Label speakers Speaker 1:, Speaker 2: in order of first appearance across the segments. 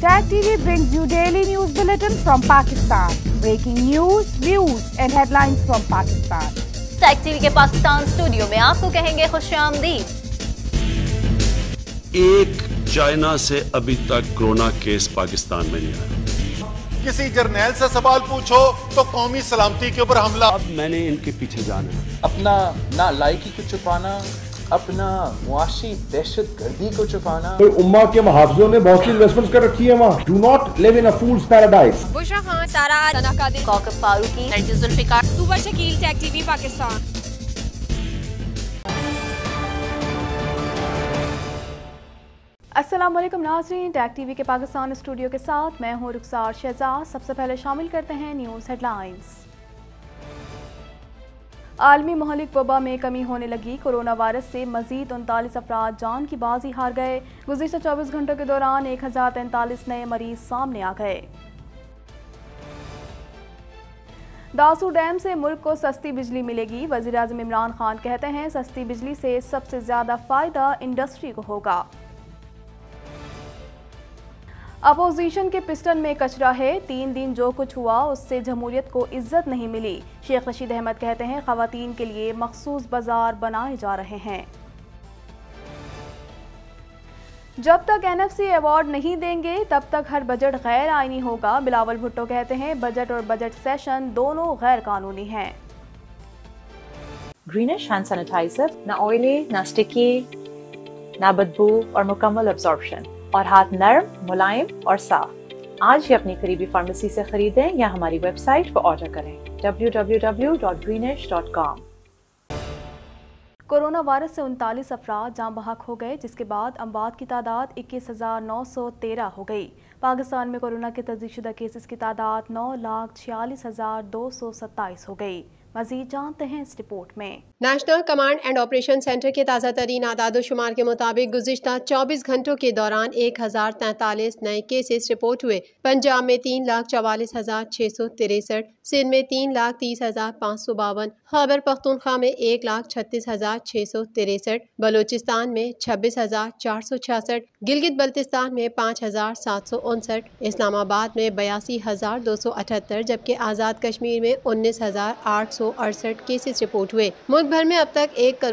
Speaker 1: Tag TV brings you daily news bulletin from Pakistan. Breaking news, views and headlines from Pakistan.
Speaker 2: Tag TV के Pakistan studio में आपको कहेंगे खुशामदीद।
Speaker 3: एक China से अभी तक कोरोना केस पाकिस्तान में नहीं आया।
Speaker 4: किसी जर्नैल से सवाल पूछो तो कौमी सलामती के ऊपर हमला।
Speaker 3: अब मैंने इनके पीछे जाना है।
Speaker 5: अपना ना लायकी को छुपाना, अपना मुआशी दहशत गर्दी को छुपाना।
Speaker 6: उम्मा के मुहाफिजों ने बहुत सी इन्वेस्टमेंट्स कर रखी है वहाँ। Do not live in a fool's paradise.
Speaker 2: Bushra Khan, Sara Tanakadi, Kaukab Farooqui, Nargis Zulfiqar, Tubar Shakeel, Tag TV Pakistan.
Speaker 7: अस्सलाम वालेकुम नाज़रीन, टैग टीवी के पाकिस्तान स्टूडियो के साथ मैं हूँ रुखसार शहजाद। सबसे पहले शामिल करते हैं न्यूज़ हेडलाइंस। आलमी महलिक वबा में कमी होने लगी। कोरोना वायरस से मजीद 39 अफराद जान की बाजी हार गए। गुज़िश्ता 24 घंटों के दौरान 1043 नए मरीज सामने आ गए। दासू डैम से मुल्क को सस्ती बिजली मिलेगी। वज़ीर आज़म इमरान खान कहते हैं सस्ती बिजली से सबसे ज़्यादा फ़ायदा इंडस्ट्री को होगा। अपोजिशन के पिस्टन में कचरा है। 3 दिन जो कुछ हुआ उससे जमहूरियत को इज्जत नहीं मिली। शेख रशीद अहमद कहते हैं ख़वातीन के लिए मखसूस बाजार बनाए जा रहे हैं। जब तक NFC अवार्ड नहीं देंगे तब तक हर बजट गैर आईनी होगा। बिलावल भुट्टो कहते हैं बजट और बजट सेशन दोनों गैर कानूनी हैं।
Speaker 8: ग्रीनिश हैंड सैनिटाइजर, ना ऑयली, ना स्टिकी, ना बदबू और मुकम्मल अब्जॉर्प्शन और हाथ नरम, मुलायम और साफ। आज ही अपनी करीबी फार्मेसी से खरीदें या हमारी वेबसाइट पर ऑर्डर करें www.greenish.com।
Speaker 7: कोरोना वायरस से 39 अफराद जाँ बहक हो गए, जिसके बाद अमवात की तादाद 21,913 हो गई। पाकिस्तान में कोरोना के तस्दीकशुदा केसेस की तादाद 9,46,227 हो गई। मज़ीद जानते हैं इस रिपोर्ट में।
Speaker 9: National command and operation centre के ताज़ा तरीन आदाद-ओ-शुमार के मुताबिक गुज़िश्ता 24 घंटों के दौरान 1043 नए केसेस रिपोर्ट हुए। पंजाब में 3,44,663, सिंध में 3,30,552, खैबर पख्तूनख्वा में 1,36,663, बलोचिस्तान में 26,466, गिलगित बल्तिस्तान में 5,759, इस्लामाबाद में 82,278 जबकि आज़ाद कश्मीर में 19,868 केसेस रिपोर्ट हुए। मुल्क भर में अब तक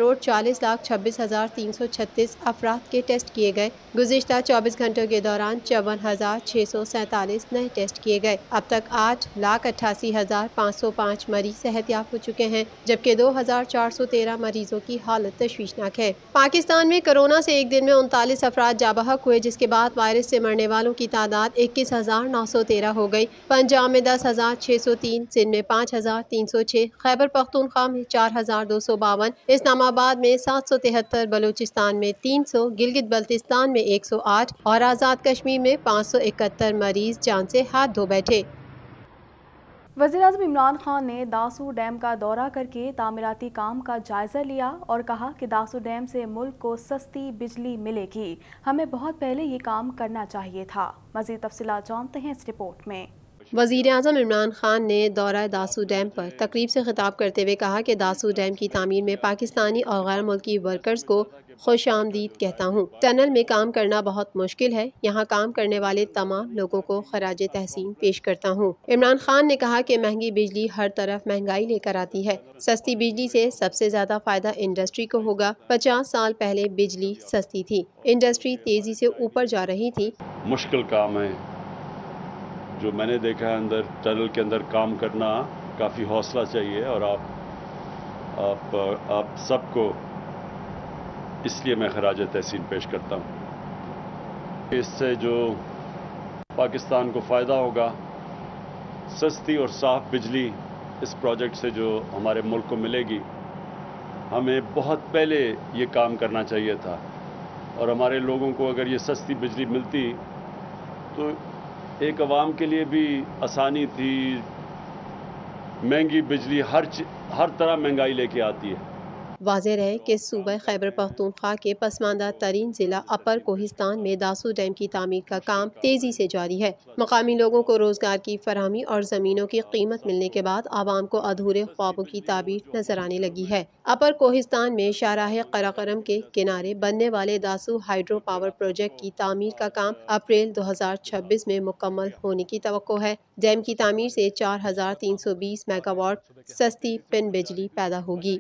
Speaker 9: 1,40,26,336 अफराद के टेस्ट किए गए। गुज़िश्ता 24 घंटों के दौरान 54,647 नए टेस्ट किए गए। अब तक 8,88,505 मरीज सेहतयाब हो चुके हैं, जबकि 2,413 मरीजों की हालत तशवीशनाक है। पाकिस्तान में कोरोना से एक दिन में 39 अफराद जाबहक हुए, जिसके बाद वायरस से मरने वालों की तादाद 21,913 हो गई। पंजाब में 10,603, सिंध में 5,306, खैबर पख्तूनख्वा में 4,252, इस्लामाबाद में 773, बलूचिस्तान में 300, गिलगित बल्तिस्तान में 108 और आज़ाद कश्मीर में 571 मरीज जान से हाथ धो बैठे।
Speaker 7: वज़ीर आज़म इमरान खान ने दासू डैम का दौरा करके तामीराती काम का जायज़ा लिया और कहा कि दासू डैम से मुल्क को सस्ती बिजली मिलेगी। हमें बहुत पहले ये काम करना चाहिए था। मज़ीद तफ़सीलात जानते हैं इस रिपोर्ट में।
Speaker 9: वज़ीर आज़म इमरान खान ने दौरा दासू डैम पर तकरीब से खिताब करते हुए कहा कि दासू डैम की तामीर में पाकिस्तानी और गैर मुल्की वर्कर्स को खुश आमदीद कहता हूँ। टनल में काम करना बहुत मुश्किल है। यहाँ काम करने वाले तमाम लोगों को खराज तहसीन पेश करता हूँ। इमरान खान ने कहा कि महंगी बिजली हर तरफ महंगाई लेकर आती है। सस्ती बिजली से सबसे ज़्यादा फ़ायदा इंडस्ट्री को होगा। 50 साल पहले बिजली सस्ती थी, इंडस्ट्री तेज़ी से ऊपर जा रही थी।
Speaker 3: मुश्किल काम है जो मैंने देखा है। अंदर टनल के अंदर काम करना काफ़ी हौसला चाहिए और आप सबको इसलिए मैं खराज तहसीन पेश करता हूँ। इससे जो पाकिस्तान को फ़ायदा होगा, सस्ती और साफ़ बिजली इस प्रोजेक्ट से जो हमारे मुल्क को मिलेगी, हमें बहुत पहले ये काम करना चाहिए था। और हमारे लोगों को अगर ये सस्ती बिजली मिलती तो एक अवाम के लिए भी आसानी थी। महंगी बिजली हर तरह महंगाई लेके आती है।
Speaker 9: واضح رہے کہ صوبہ خیبر پختونخوا کے پسماندہ ترین ضلع اپر کوہستان میں داسو ڈیم کی تعمیر کا کام تیزی سے جاری ہے۔ مقامی لوگوں کو روزگار کی فراہمی اور زمینوں کی قیمت ملنے کے بعد عوام کو ادھورے خوابوں کی تعبیر نظر آنے لگی ہے۔ اپر کوہستان میں شاہراہ قراقرم کے کنارے بننے والے داسو ہائیڈرو پاور پروجیکٹ کی تعمیر کا کام اپریل 2026 میں مکمل ہونے کی توقع ہے۔ ڈیم کی تعمیر سے 4320 میگا واٹ سستی پن بجلی پیدا ہوگی۔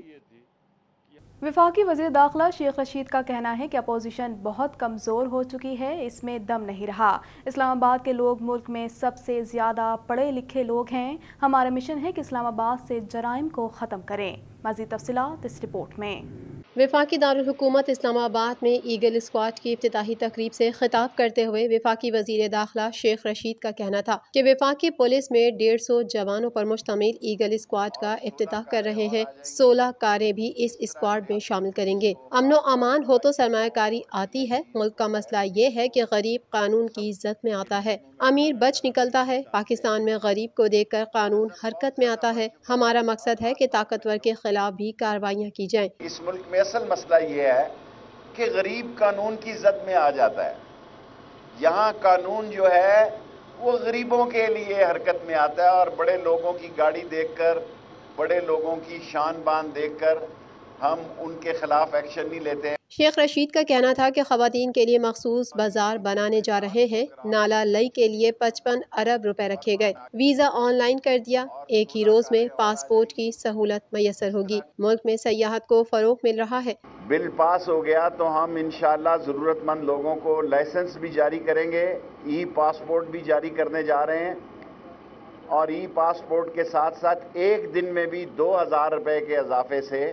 Speaker 7: وفاقی وزیر داخلہ شیخ رشید کا کہنا ہے کہ اپوزیشن بہت کمزور ہو چکی ہے، اس میں دم نہیں رہا۔ اسلام آباد کے لوگ ملک میں سب سے زیادہ پڑھے لکھے لوگ ہیں، ہمارا مشن ہے کہ اسلام آباد سے جرائم کو ختم کریں۔ مزید تفصیلات اس رپورٹ میں۔
Speaker 9: وفاقی دارالحکومت اسلام آباد میں ایگل اسکواڈ کی افتتاحی تقریب سے خطاب کرتے ہوئے وفاقی وزیر داخلہ شیخ رشید کا کہنا تھا کہ وفاقی پولیس میں 150 جوانوں پر مشتمل ایگل اسکواڈ کا افتتاح کر رہے ہیں۔ 16 کاریں بھی اس اسکواڈ میں شامل کریں گے۔ امن و امان ہو تو سرمایہ کاری آتی ہے۔ ملک کا مسئلہ یہ ہے کہ غریب قانون کی عزت میں آتا ہے، امیر بچ نکلتا ہے۔ پاکستان میں غریب کو دیکھ کر قانون حرکت میں آتا ہے۔ ہمارا مقصد ہے کہ طاقتور کے خلاف بھی کارروائیاں کی جائیں۔
Speaker 10: اس ملک میں اصل مسئلہ یہ ہے کہ غریب قانون کی زد میں آ جاتا ہے۔ یہاں قانون جو ہے وہ غریبوں کے لیے حرکت میں آتا ہے، اور بڑے لوگوں کی گاڑی دیکھ کر، بڑے لوگوں کی شان بان دیکھ کر ہم ان کے خلاف ایکشن نہیں لیتے ہیں۔
Speaker 9: شیخ رشید کا کہنا تھا کہ خواتین کے لیے مخصوص بازار بنانے جا رہے ہیں۔ نالا لئی کے لیے 55 ارب روپے رکھے گئے۔ ویزا آن لائن کر دیا۔ ایک ہی روز میں پاسپورٹ کی سہولت میسر ہوگی۔ ملک میں سیاحت کو فروغ مل رہا ہے۔
Speaker 10: بل پاس ہو گیا تو ہم انشاءاللہ ضرورت مند لوگوں کو لائسنس بھی جاری کریں گے، ای پاسپورٹ بھی جاری کرنے جا رہے ہیں، اور ای پاسپورٹ کے ساتھ ساتھ ایک دن میں بھی 2000 روپے کے اضافے سے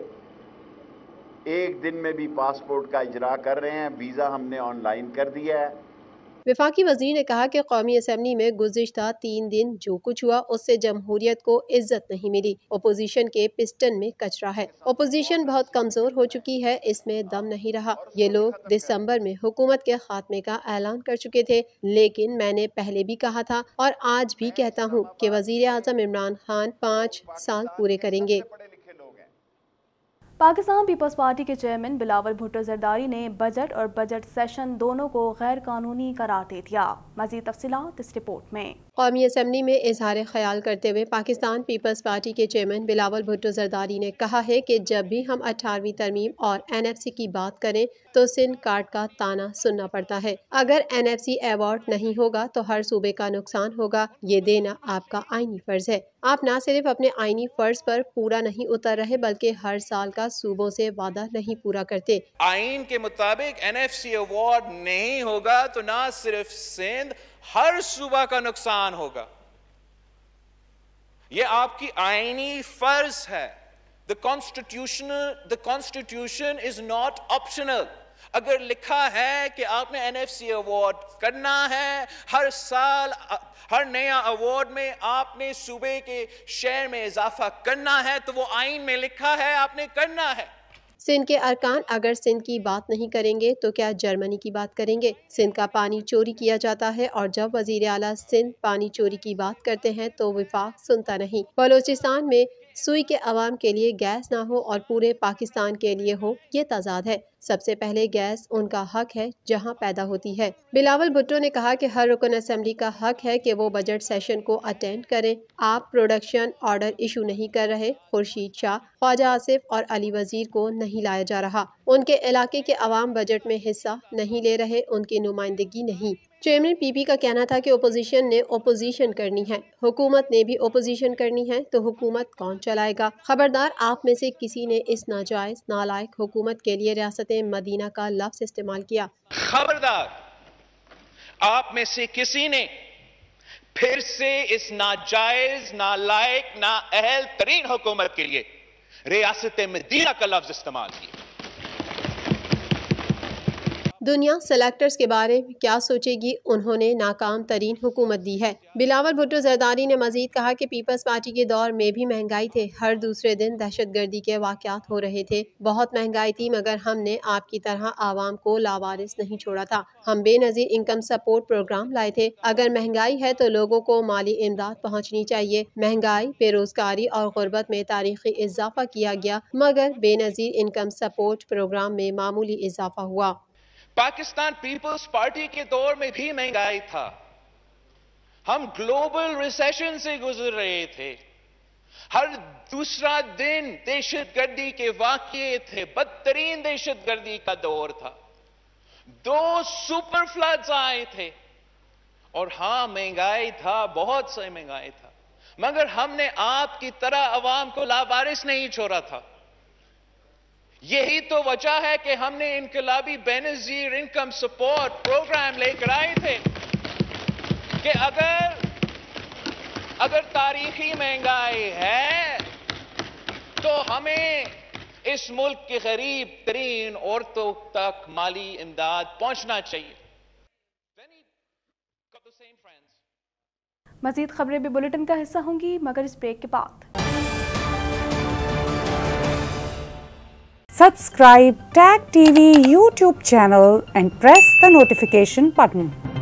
Speaker 10: ایک دن میں بھی پاسپورٹ کا اجرا کر رہے ہیں۔ ویزا ہم نے آن لائن کر دیا ہے۔
Speaker 9: وفاقی وزیر نے کہا کہ قومی اسمبلی میں گزشتہ 3 دن جو کچھ ہوا اس سے جمہوریت کو عزت نہیں ملی۔ اپوزیشن کے پسٹن میں کچرا ہے۔ اپوزیشن بہت کمزور ہو چکی ہے، اس میں دم نہیں رہا۔ یہ لوگ دسمبر میں حکومت کے خاتمے کا اعلان کر چکے تھے، لیکن میں نے پہلے بھی کہا تھا اور آج بھی کہتا ہوں کہ وزیر اعظم عمران خان 5 سال پورے کریں گے۔
Speaker 7: پاکستان پیپلز پارٹی کے چیئرمین بلاول بھٹو زرداری نے بجٹ اور بجٹ سیشن دونوں کو غیر قانونی قرار دے دیا۔ مزید تفصیلات اس رپورٹ میں۔
Speaker 9: قومی اسمبلی میں اظہار خیال کرتے ہوئے پاکستان پیپلز پارٹی کے چیئرمین بلاول بھٹو زرداری نے کہا ہے کہ جب بھی ہم 18ویں ترمیم اور NFC کی بات کریں تو سندھ کارڈ کا تانا سننا پڑتا ہے۔ اگر NFC ایوارڈ نہیں ہوگا تو ہر صوبے کا نقصان ہوگا، یہ دینا آپ کا آئینی فرض ہے۔ آپ نہ صرف اپنے آئینی فرض پر پورا نہیں اتر رہے بلکہ ہر سال کا صوبوں سے وعدہ نہیں پورا کرتے۔
Speaker 11: آئین کے مطابق NFC ایوارڈ نہیں ہوگا تو نہ صرف سندھ، ہر صوبہ کا نقصان ہوگا۔ یہ آپ کی آئینی فرض ہے۔ The constitution is not optional۔ اگر لکھا ہے کہ آپ نے NFC ایوارڈ کرنا ہے، ہر سال ہر نیا ایوارڈ میں آپ نے صوبے کے شیئر میں اضافہ کرنا ہے تو وہ آئین میں لکھا ہے آپ نے کرنا ہے۔
Speaker 9: سندھ کے ارکان اگر سندھ کی بات نہیں کریں گے تو کیا جرمنی کی بات کریں گے؟ سندھ کا پانی چوری کیا جاتا ہے اور جب وزیر اعلیٰ سندھ پانی چوری کی بات کرتے ہیں تو وفاق سنتا نہیں۔ بلوچستان میں سوئی کے عوام کے لیے گیس نہ ہو اور پورے پاکستان کے لیے ہو، یہ تضاد ہے۔ سب سے پہلے گیس ان کا حق ہے جہاں پیدا ہوتی ہے۔ بلاول بھٹو نے کہا کہ ہر رکن اسمبلی کا حق ہے کہ وہ بجٹ سیشن کو اٹینڈ کریں۔ آپ پروڈکشن آرڈر ایشو نہیں کر رہے۔ خورشید شاہ، خواجہ آصف اور علی وزیر کو نہیں لایا جا رہا۔ ان کے علاقے کے عوام بجٹ میں حصہ نہیں لے رہے، ان کی نمائندگی نہیں۔ چیئرمین پی پی کا کہنا تھا کہ اپوزیشن نے اپوزیشن کرنی ہے، حکومت نے بھی اپوزیشن کرنی ہے، تو حکومت کون چلائے گا؟ خبردار آپ میں سے کسی نے اس ناجائز نالائق حکومت کے لیے ریاست مدینہ کا لفظ استعمال کیا۔
Speaker 11: خبردار آپ میں سے کسی نے پھر سے اس ناجائز نالائق نااہل ترین حکومت کے لیے ریاست مدینہ کا لفظ استعمال کیا۔
Speaker 9: دنیا سلیکٹرز کے بارے میں کیا سوچے گی؟ انہوں نے ناکام ترین حکومت دی ہے۔ بلاول بھٹو زرداری نے مزید کہا کہ پیپلز پارٹی کے دور میں بھی مہنگائی تھے، ہر دوسرے دن دہشت گردی کے واقعات ہو رہے تھے، بہت مہنگائی تھی، مگر ہم نے آپ کی طرح عوام کو لاوارث نہیں چھوڑا تھا۔ ہم بے نظیر انکم سپورٹ پروگرام لائے تھے۔ اگر مہنگائی ہے تو لوگوں کو مالی امداد پہنچنی چاہیے۔ مہنگائی، بے روزگاری اور غربت میں تاریخی اضافہ کیا گیا، مگر بے نظیر انکم سپورٹ پروگرام میں معمولی اضافہ ہوا۔
Speaker 11: پاکستان پیپلز پارٹی کے دور میں بھی مہنگائی تھا، ہم گلوبل ریسیشن سے گزر رہے تھے، ہر دوسرا دن دہشت گردی کے واقعے تھے، بدترین دہشت گردی کا دور تھا، 2 سپر فلڈز آئے تھے، اور ہاں مہنگائی تھا، بہت سے مہنگائی تھا، مگر ہم نے آپ کی طرح عوام کو لاوارث نہیں چھوڑا تھا۔ یہی تو وجہ ہے کہ ہم نے انقلابی بے نظیر انکم سپورٹ پروگرام لے کر آئے تھے کہ اگر تاریخی مہنگائی ہے تو ہمیں اس ملک کے غریب ترین عورتوں تک مالی امداد پہنچنا چاہیے۔
Speaker 7: مزید خبریں بھی بلیٹن کا حصہ ہوں گی، مگر اس بریک کے بعد۔
Speaker 1: Subscribe TAG TV YouTube channel and press the notification button.